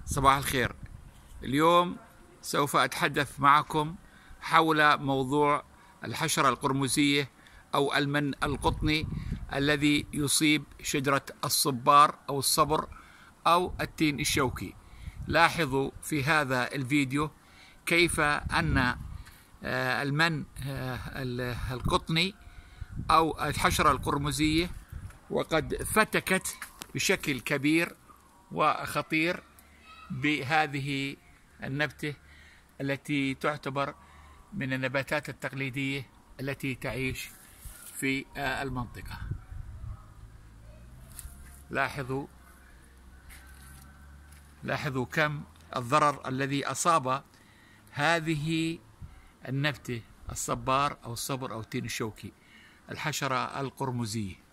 صباح الخير. اليوم سوف أتحدث معكم حول موضوع الحشرة القرمزية أو المن القطني الذي يصيب شجرة الصبار أو الصبر أو التين الشوكي. لاحظوا في هذا الفيديو كيف أن المن القطني أو الحشرة القرمزية وقد فتكت بشكل كبير وخطير بهذه النبتة التي تعتبر من النباتات التقليدية التي تعيش في المنطقة. لاحظوا كم الضرر الذي أصاب هذه النبتة الصبار أو الصبر أو التين الشوكي، الحشرة القرمزية.